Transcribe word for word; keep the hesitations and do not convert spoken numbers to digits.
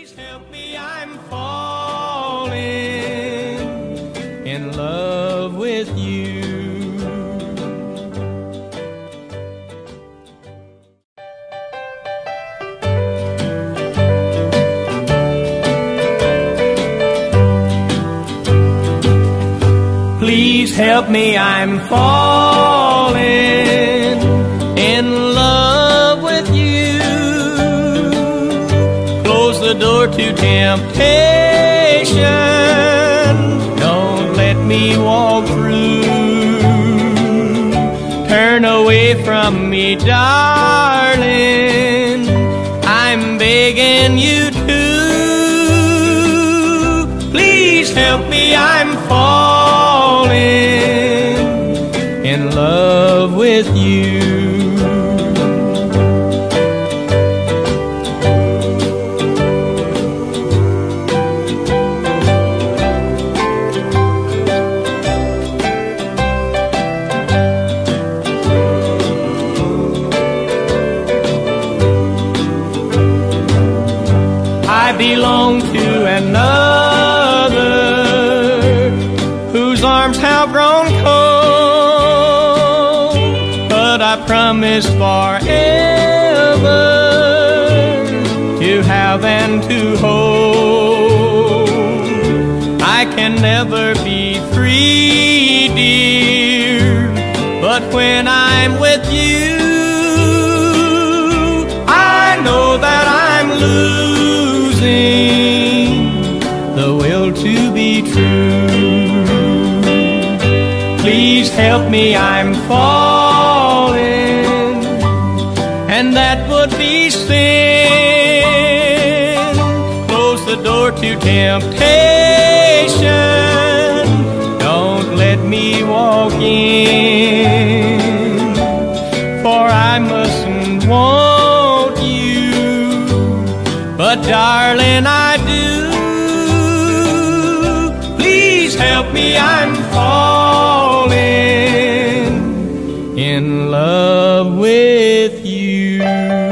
Please help me, I'm falling in love with you. Please help me, I'm falling in love with you. Close the door to temptation, don't let me walk through. Turn away from me, darling, I'm begging you to. Please help me, I'm falling in love with you. I belong to another whose arms have grown cold, but I promise forever to have and to hold. I can never be free, dear, but when I'm with you, I know that I'm losing the will to be true. Please help me, I'm falling, and that would be sin. Close the door to temptation, don't let me walk in, for I mustn't want you, but darling, I do. Please help me, I'm falling in love with you.